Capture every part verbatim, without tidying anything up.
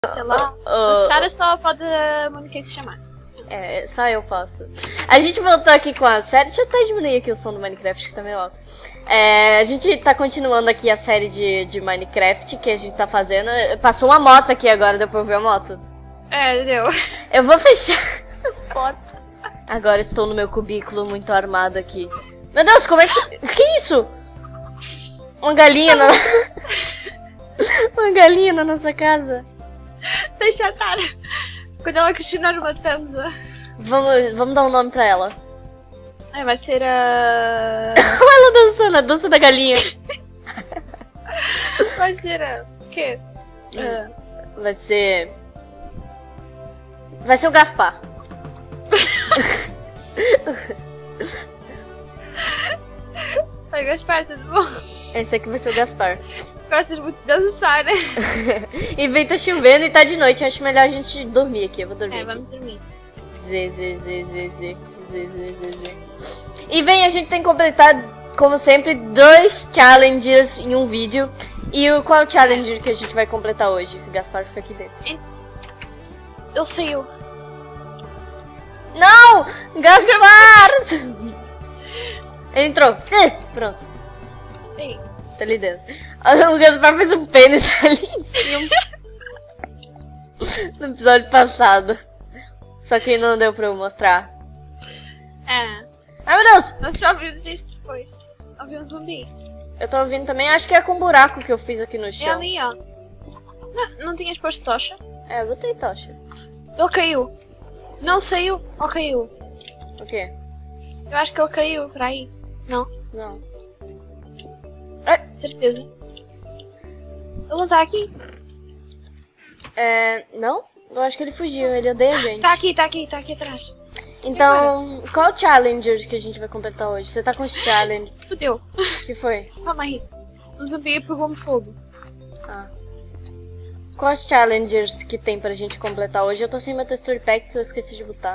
Sei lá. Uh, A Sarah só pode a Mônica se chamar. É, só eu posso. A gente voltou aqui com a série. Deixa eu até diminuir aqui o som do Minecraft, que tá meio alto. É, a gente tá continuando aqui a série de, de Minecraft que a gente tá fazendo. Passou uma moto aqui agora, deu pra ver a moto? É, deu. Eu vou fechar a porta. Agora estou no meu cubículo muito armado aqui. Meu Deus, como é que... Que isso? Uma galinha na... Uma galinha na nossa casa. Deixa a Tara. Quando ela questionar, matamos a... Vamos, vamos dar um nome pra ela. Ai, vai ser a... Olha ela dançando, a dança da galinha. Vai ser a... O quê? Uh... Vai ser... Vai ser o Gaspar. Oi, Gaspar, tudo bom? Esse aqui vai ser o Gaspar. Gostas muito de dançar, né? E vem, tá chovendo e tá de noite. Eu acho melhor a gente dormir aqui. Eu vou dormir. É, aqui. vamos dormir. Z, Z, Z, Z, Z, Z, Z, Z, Z. E vem, a gente tem que completar, como sempre, dois challenges em um vídeo. E o, qual é o challenger que a gente vai completar hoje? O Gaspar fica aqui dentro. Ele saiu. Não! Gaspar! Ele entrou. Pronto. Ei. Tá ali dentro. O Gaspar fez um pênis ali em cima. No episódio passado. Só que não deu pra eu mostrar. É. Ai, meu Deus! Nós já ouvimos isso depois. Ouvi um zumbi. Eu tô ouvindo também. Acho que é com um buraco que eu fiz aqui no chão. É ali, ó. Não, não tinhas posto tocha? É, eu botei tocha. Ele caiu. Não saiu ou caiu? O quê? Eu acho que ele caiu, por aí. Não? Não. Certeza. Ele não tá aqui? É... Não? Eu acho que ele fugiu. Ele odeia a gente. Tá aqui, tá aqui, tá aqui atrás. Então, qual o challenger que a gente vai completar hoje? Você tá com os challenge. Fudeu. O que foi? Calma aí. O zumbi pegou-me fogo. Ah. Quais challengers que tem pra gente completar hoje? Eu tô sem meu texture pack que eu esqueci de botar.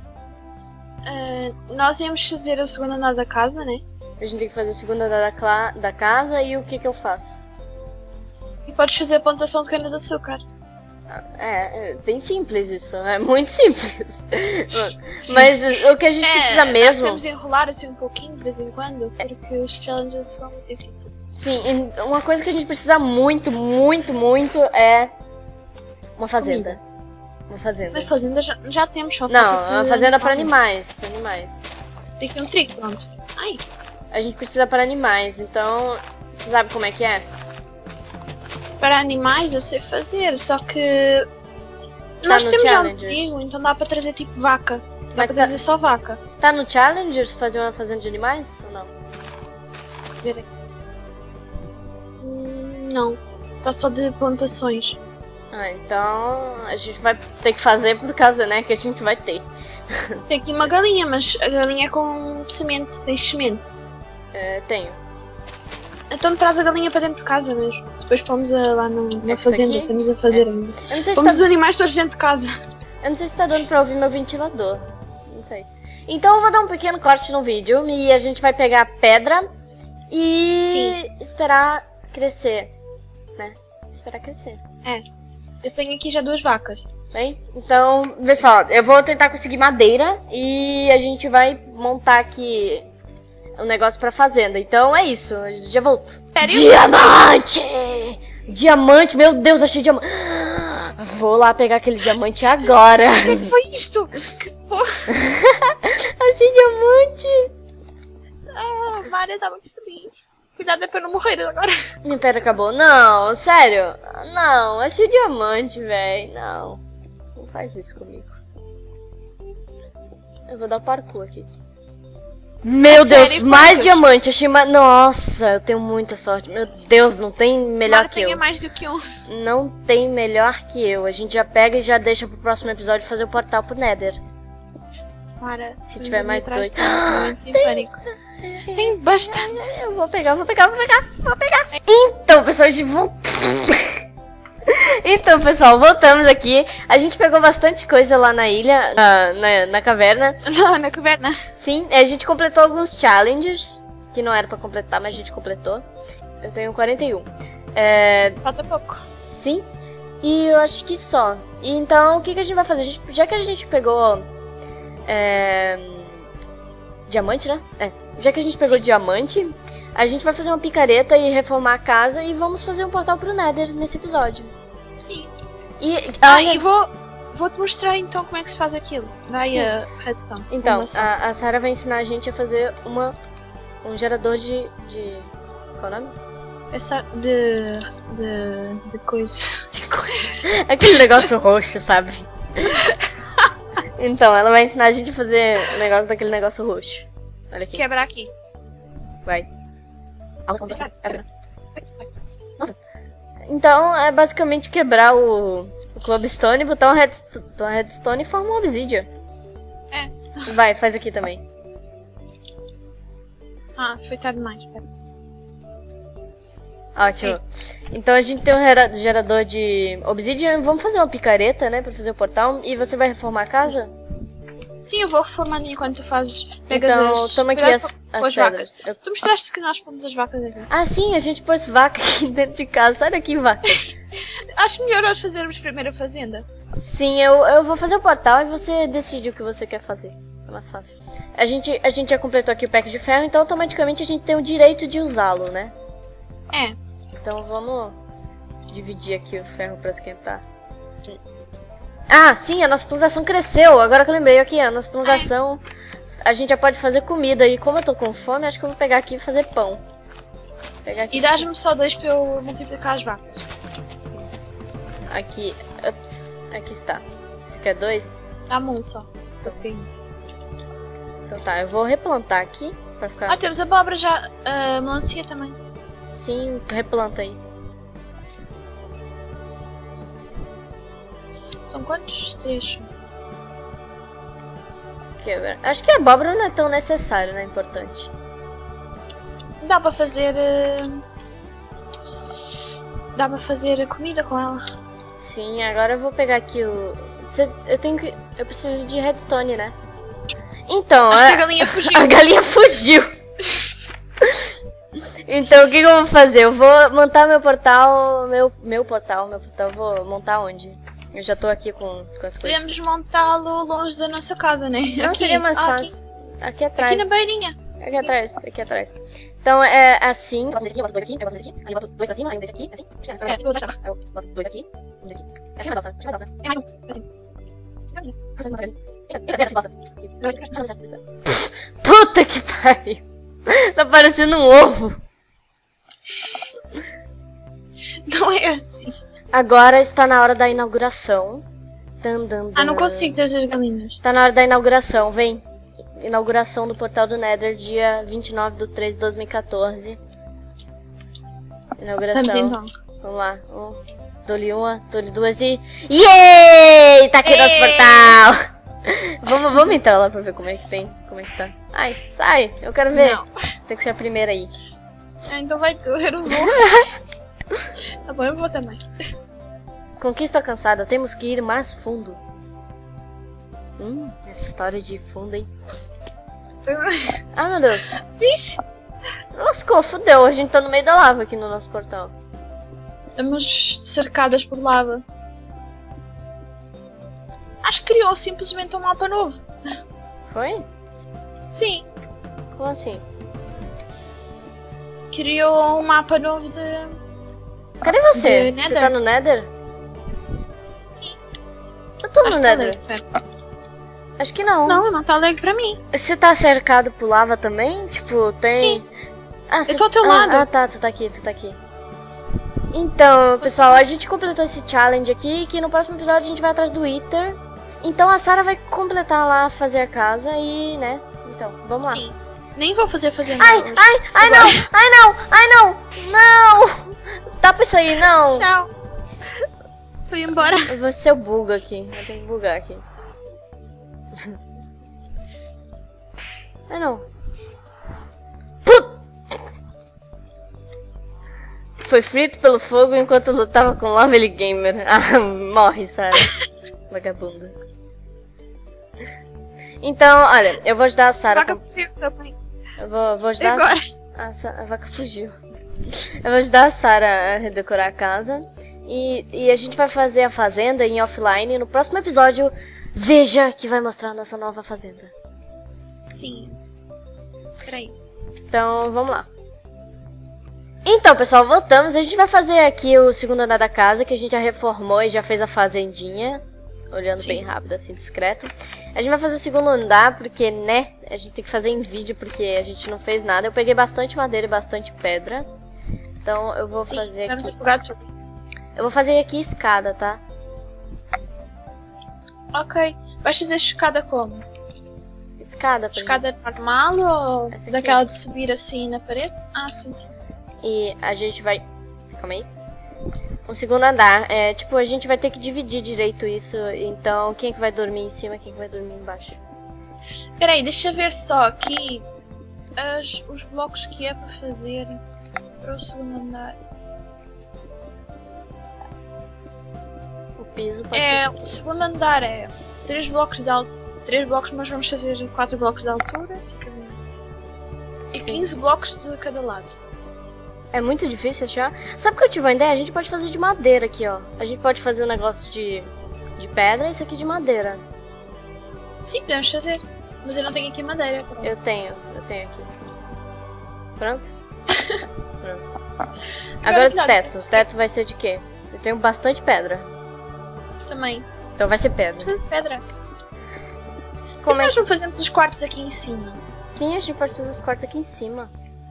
Uh, nós íamos fazer o segundo andar da casa, né? A gente tem que fazer a segunda da, da, da casa e o que que eu faço? E podes fazer a plantação de cana de açúcar. É, é bem simples isso, é muito simples. Mas o que a gente é, precisa mesmo... Nós temos de enrolar assim um pouquinho de vez em quando, porque os challenges são muito difíceis. Sim, e uma coisa que a gente precisa muito, muito, muito é uma fazenda. Comida. Uma fazenda. Mas fazenda já, já temos, só Não, falta uma de- fazenda para animais, animais. Tem que ter um trigo, pronto. Ai, A gente precisa para animais, então... Você sabe como é que é? para animais eu sei fazer, só que... Tá Nós no temos já um Challenger. trigo, então dá para trazer tipo vaca. Dá Mas para tá- trazer só vaca. Tá no Challenger fazer uma fazenda de animais ou não? Ver aqui. Hum, Não, tá só de plantações. Ah, então a gente vai ter que fazer por causa, né, que a gente vai ter. Tem aqui uma galinha, mas a galinha é com semente, tem semente. É, tenho. Então traz a galinha para dentro de casa mesmo. Depois pomos a, lá no, na Esse fazenda, aqui? estamos a fazer ainda. Eu não sei se Pomos tá... os animais todos dentro de casa. Eu não sei se tá dando pra ouvir meu ventilador. Não sei. Então eu vou dar um pequeno corte no vídeo e a gente vai pegar a pedra e Sim. esperar crescer, né? Esperar crescer. É. Eu tenho aqui já duas vacas. Bem? Então, pessoal, eu vou tentar conseguir madeira e a gente vai montar aqui um negócio pra fazenda. Então é isso, já volto. Sério? Diamante! Diamante, meu Deus, achei diamante. Vou lá pegar aquele diamante agora. O que foi isto? Que porra? Achei diamante. Ah, a Mária tá muito feliz. Cuidado é pra eu não morrer agora. Minha pedra acabou. Não, sério. Não, achei diamante, velho. Não. Não faz isso comigo. Eu vou dar parkour aqui. Meu É Deus, sério, mais quantos? diamante. Achei mais... Nossa, eu tenho muita sorte. Meu Deus, não tem melhor Mária que tem eu. mais do que um. Não tem melhor que eu. A gente já pega e já deixa pro próximo episódio fazer o portal pro Nether. Para. Se tiver mais dois. Tem... pânico. Tem bastante. Eu vou pegar, vou pegar, vou pegar, vou pegar. Então, pessoal, a gente voltou. Então, pessoal, voltamos aqui. A gente pegou bastante coisa lá na ilha, na, na, na caverna. Não, na caverna. Sim, a gente completou alguns challenges, que não era pra completar, mas a gente completou. Eu tenho quarenta e um. É, Falta pouco. sim. E eu acho que só. E então, o que, que a gente vai fazer? A gente, já que a gente pegou... É, diamante, né? É. Já que a gente pegou Sim. diamante, a gente vai fazer uma picareta e reformar a casa e vamos fazer um portal pro Nether nesse episódio. Sim. E, ah, olha... e vou, vou te mostrar então como é que se faz aquilo. Daí a redstone. Então, a, a Sarah vai ensinar a gente a fazer uma, um gerador de... de... Qual é o nome? Essa de... de... de coisa. De coisa. Aquele negócio roxo, sabe? Então, ela vai ensinar a gente a fazer o negócio daquele negócio roxo. Olha aqui. Quebrar aqui. Vai. Nossa. Então, é basicamente quebrar o, o Cobblestone, botar uma redstone, uma redstone e formar uma obsidian. É. Vai, faz aqui também. Ah, foi tarde demais. Pera. Ótimo. Então a gente tem um gerador de obsidian. Vamos fazer uma picareta, né? Pra fazer o portal. E você vai reformar a casa? Sim, eu vou reformando enquanto tu fazes. Pegas então, as... toma aqui as, as, as vacas. Eu... Tu mostraste que nós pomos as vacas aqui. Ah, sim, a gente pôs vaca aqui dentro de casa. Sai daqui, vaca. Acho melhor nós fazermos primeiro a fazenda. Sim, eu, eu vou fazer o portal e você decide o que você quer fazer. É mais fácil. A gente, a gente já completou aqui o pack de ferro, então automaticamente a gente tem o direito de usá-lo, né? É. Então vamos dividir aqui o ferro pra esquentar. Ah, sim, a nossa plantação cresceu. Agora que eu lembrei aqui, a nossa plantação... A gente já pode fazer comida. E como eu tô com fome, acho que eu vou pegar aqui e fazer pão. Pegar aqui. E dás-me só dois pra eu multiplicar as vacas. Aqui. Ups, aqui está. Você quer dois? Dá-me um só. Então. então tá, eu vou replantar aqui. Pra ficar... Ah, temos abóbora já. Uh, melancia também. Sim, replanta aí. São quantos trechos? Acho que a abóbora não é tão necessário, né? Importante. Dá pra fazer... Uh... Dá pra fazer comida com ela. Sim, agora eu vou pegar aqui o... Eu tenho que... Eu preciso de redstone, né? Então... Acho a... que a galinha fugiu. A galinha fugiu! Então o que, que eu vou fazer? Eu vou montar meu portal... Meu, meu portal, meu portal. Eu vou montar onde? Eu já tô aqui com, com as coisas. Podemos montá-lo longe da nossa casa, né? Não, aqui. seria mais ah, fácil. Aqui. aqui atrás. Aqui na beirinha. Aqui atrás, aqui atrás. Então é assim. Eu boto aqui, eu boto dois aqui, eu boto dois aqui, aí eu boto dois pra cima, aí um desse aqui, assim. É, eu boto Aí eu boto dois aqui, um desse aqui. É assim mais alto, mais alto, né? É mais um, assim. Puta que pariu! Tá parecendo um ovo. Não é assim. Agora está na hora da inauguração. Dan, dan, dan. Ah, não consigo trazer as galinhas. Tá na hora da inauguração, vem. Inauguração do portal do Nether, dia vinte e nove de três de dois mil e quatorze. Inauguração. Vamos então. Vamos lá. Um, dou-lhe uma, dou-lhe duas e... Yay! Tá aqui Ei! nosso portal! vamos, vamos entrar lá pra ver como é que tem. Como é que tá. Ai, sai! Eu quero ver. Não. Tem que ser a primeira aí. Ah, então vai tu, eu não vou. Tá bom, eu vou também. Conquista alcançada, temos que ir mais fundo. Hum, essa história de fundo, hein? Ah, meu Deus. Vixe. Lascou, fudeu. A gente tá no meio da lava aqui no nosso portal. Estamos cercadas por lava. Acho que criou simplesmente um mapa novo. Foi? Sim. Como assim? Criou um mapa novo de... Cadê você? De Você Nether. tá no Nether? Sim. Eu tô Acho no que Nether. tá alegre. Acho que não. Não, não tá alegre pra mim. Você tá cercado por lava também? Tipo, tem... Sim. Ah, Eu tô ao teu ah, lado. Ah, tá, tu tá aqui, tu tá aqui. Então, pessoal, a gente completou esse challenge aqui, que no próximo episódio a gente vai atrás do Wither. Então a Sarah vai completar lá, fazer a casa e, né? Então, vamos lá. Sim. Nem vou fazer fazer Ai, nada. ai, ai não, ai não, ai não, não. Tapa isso aí, não. Tchau. Fui embora. Você eu bugo aqui, eu tenho que bugar aqui. Ai não. Put... Foi frito pelo fogo enquanto lutava com Lovely Gamer. Ah, morre, Sarah. Vagabunda. Então, olha, eu vou ajudar a Sarah. Vaca com... fugiu também. Eu vou, vou ajudar. Agora. A, Sa... a vaca fugiu. Eu vou ajudar a Sarah a redecorar a casa. E, e a gente vai fazer a fazenda em offline. No próximo episódio, veja que vai mostrar a nossa nova fazenda. Sim. Peraí. Então, vamos lá. Então, pessoal, voltamos. A gente vai fazer aqui o segundo andar da casa, que a gente já reformou e já fez a fazendinha. Olhando Sim. bem rápido, assim, discreto. A gente vai fazer o segundo andar, porque, né, a gente tem que fazer em vídeo, porque a gente não fez nada. Eu peguei bastante madeira e bastante pedra. Então, eu vou Sim, fazer vamos aqui... afogar tudo. Eu vou fazer aqui escada, tá? Ok. Vais fazer escada como? Escada, por exemplo. Escada normal ou Essa aqui. daquela de subir assim na parede? Ah, sim, sim. E a gente vai... Calma aí. O segundo andar. É, tipo, a gente vai ter que dividir direito isso. Então, quem é que vai dormir em cima, quem é que vai dormir embaixo? Peraí, deixa eu ver só aqui as, os blocos que é para fazer para o segundo andar. O piso pode É, ser... o segundo andar é três blocos de altura. três blocos, mas vamos fazer quatro blocos de altura. Fica bem. E Sim. quinze blocos de cada lado. É muito difícil achar. Sabe o que eu tive uma ideia? A gente pode fazer de madeira aqui, ó. A gente pode fazer um negócio de, de pedra e isso aqui de madeira. Sim, podemos fazer. Mas eu não tenho aqui madeira. Pronto. Eu tenho, eu tenho aqui. Pronto? Pronto. Agora o teto. O teto vai ser de quê? Eu tenho bastante pedra. Também. Então vai ser pedra. Precisa de pedra. Como e é nós que... não fazemos os quartos aqui em cima? Sim, a gente pode fazer os quartos aqui em cima.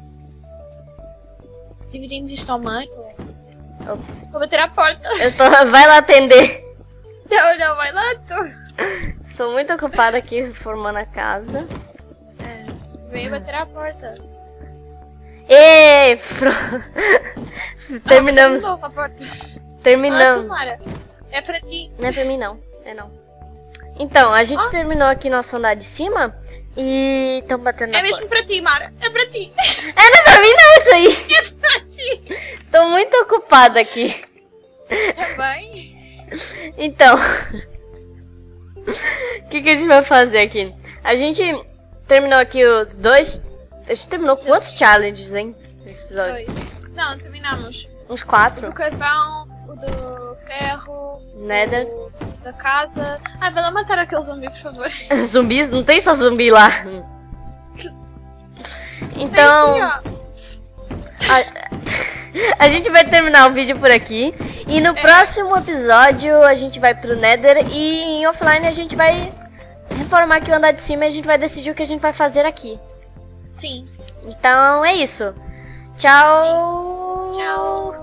Dividimos isto ao meio. Ops. Vou bater à porta. Eu tô... Vai lá atender. Não, não, vai lá tu. Estou muito ocupada aqui reformando a casa. É, venha bater à porta. Ei! Fro... Terminamos. Ah, novo a porta. Terminamos. Ah, Mara. É para ti. Não é pra mim não, é não. Então, a gente terminou aqui nosso andar de cima e estão batendo na É porta. mesmo para ti, Mara. É para ti. É, não é pra mim não isso aí. É para ti. Tô muito ocupada aqui. Também. Então, o que, que a gente vai fazer aqui? A gente terminou aqui os dois. A gente terminou quantos challenges, hein? Nesse episódio? Dois. Não, terminamos. Uns O quatro. do carvão, o do ferro, Nether. o da casa. Ai, vai lá matar aquele zumbi, por favor. Zumbis? Não tem só zumbi lá. Então, Vem aqui, a, a gente vai terminar o vídeo por aqui. E no É. próximo episódio a gente vai pro Nether. E em offline a gente vai reformar aqui o andar de cima e a gente vai decidir o que a gente vai fazer aqui. ó. Sim. Então é isso. Tchau. Tchau.